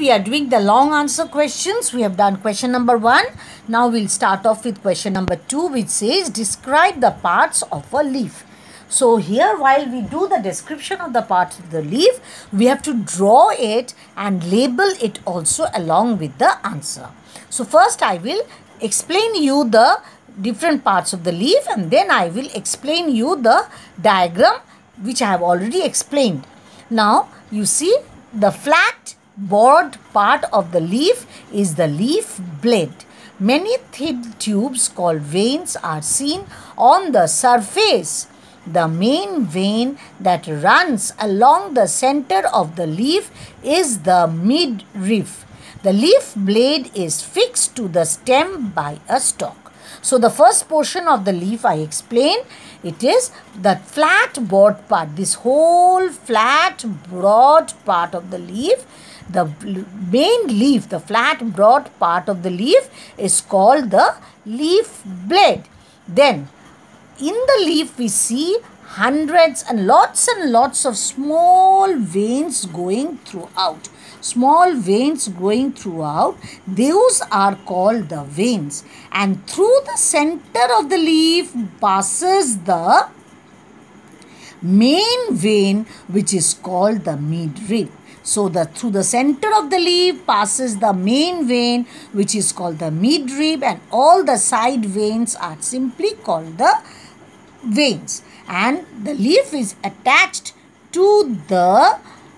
we are doing the long answer questions. We have done question number 1. Now we'll start off with question number 2, which says describe the parts of a leaf. So here, while we do the description of the parts of the leaf, we have to draw it and label it also along with the answer. So first I will explain you the different parts of the leaf, and then I will explain you the diagram which I have already explained. Now you see, the flat bored part of the leaf is the leaf blade. Many thin tubes called veins are seen on the surface. The main vein that runs along the center of the leaf is the midrib. The leaf blade is fixed to the stem by a stalk. So the first portion of the leaf I explained, it is the flat broad part. This whole flat broad part of the leaf, the main leaf, the flat broad part of the leaf is called the leaf blade. Then in the leaf we see hundreds and lots of small veins going throughout. Small veins going throughout, those are called the veins. And through the center of the leaf passes the main vein, which is called the midrib. So through the center of the leaf passes the main vein, which is called the midrib, and all the side veins are simply called the veins. And the leaf is attached to the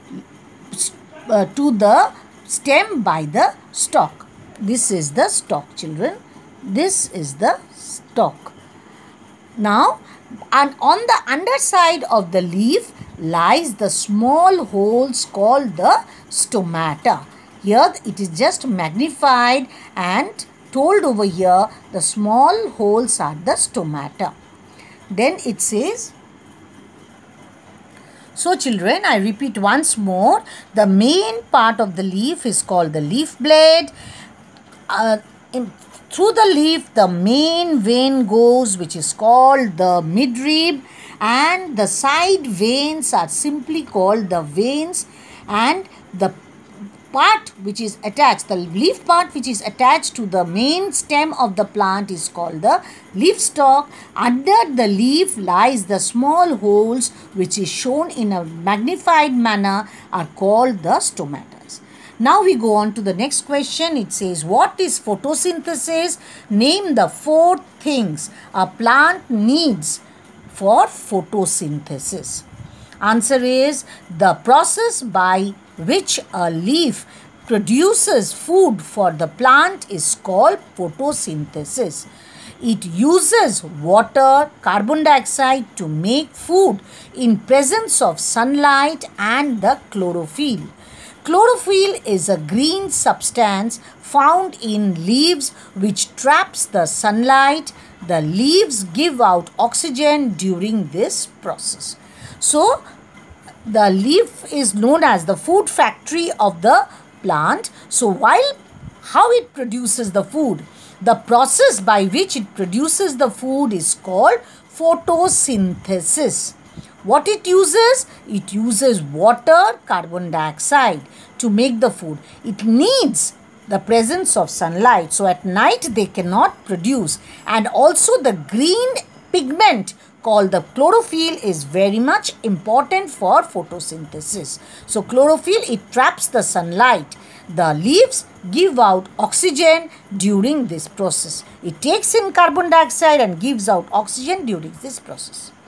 stem by the stalk. This is the stalk, children. This is the stalk. Now, and on the underside of the leaf lies the small holes called the stomata. Here it is just magnified and told over here the small holes are the stomata. Then it says, so children, I repeat once more, the main part of the leaf is called the leaf blade. Through the leaf, the main vein goes, which is called the midrib, and the side veins are simply called the veins, and the part which is attached, the leaf part which is attached to the main stem of the plant is called the leaf stalk. Under the leaf lies the small holes which is shown in a magnified manner are called the stomatas. Now we go on to the next question. It says, what is photosynthesis? Name the 4 things a plant needs for photosynthesis. Answer is the process by which a leaf produces food for the plant is called photosynthesis. It uses water, carbon dioxide to make food in presence of sunlight and the chlorophyll. Chlorophyll is a green substance found in leaves which traps the sunlight. The leaves give out oxygen during this process. So, the leaf is known as the food factory of the plant. So, how it produces the food? The process by which it produces the food is called photosynthesis. What it uses? It uses water, carbon dioxide to make the food. It needs the presence of sunlight. So, at night they cannot produce. And also the green pigment called the chlorophyll is very much important for photosynthesis. So, chlorophyll, it traps the sunlight. The leaves give out oxygen during this process. It takes in carbon dioxide and gives out oxygen during this process.